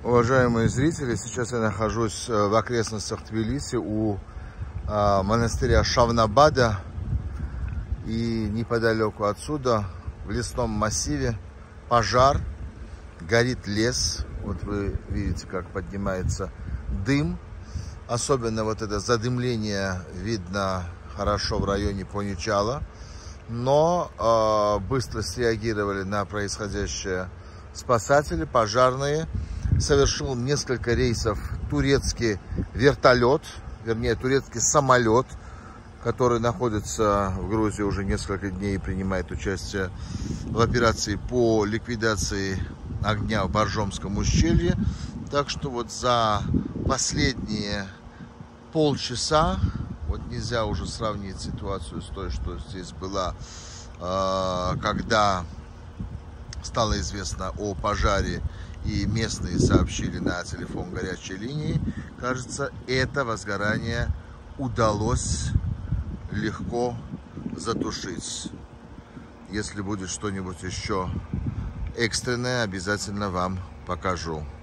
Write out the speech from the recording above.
Уважаемые зрители, сейчас я нахожусь в окрестностях Тбилиси у монастыря Шавнабада. И неподалеку отсюда, в лесном массиве, пожар, горит лес. Вот вы видите, как поднимается дым. Особенно вот это задымление видно хорошо в районе Поничала. Но быстро среагировали на происходящее спасатели, пожарные. Совершил несколько рейсов турецкий вертолет, вернее турецкий самолет, который находится в Грузии уже несколько дней и принимает участие в операции по ликвидации огня в Боржомском ущелье. Так что вот за последние полчаса, вот нельзя уже сравнить ситуацию с той, что здесь была, когда стало известно о пожаре и местные сообщили на телефон горячей линии. Кажется, это возгорание удалось легко затушить. Если будет что-нибудь еще экстренное, обязательно вам покажу.